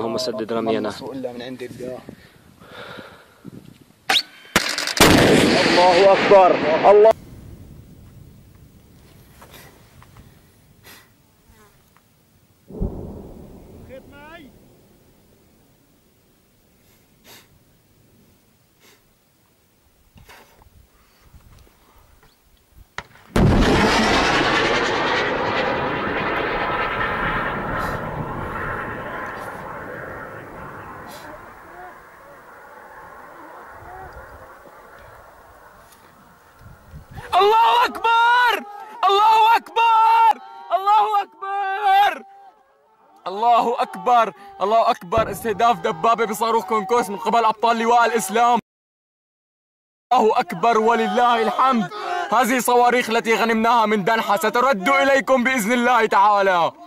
اللهم سدد رمينا. الا من عند الله. الله اكبر. الله الله أكبر! الله أكبر! الله أكبر! الله أكبر! الله أكبر! استهداف دبابة بصاروخ كونكوس من قبل أبطال لواء الإسلام. الله أكبر ولله الحمد. هذه صواريخ التي غنمناها من دنحة سترد إليكم بإذن الله تعالى.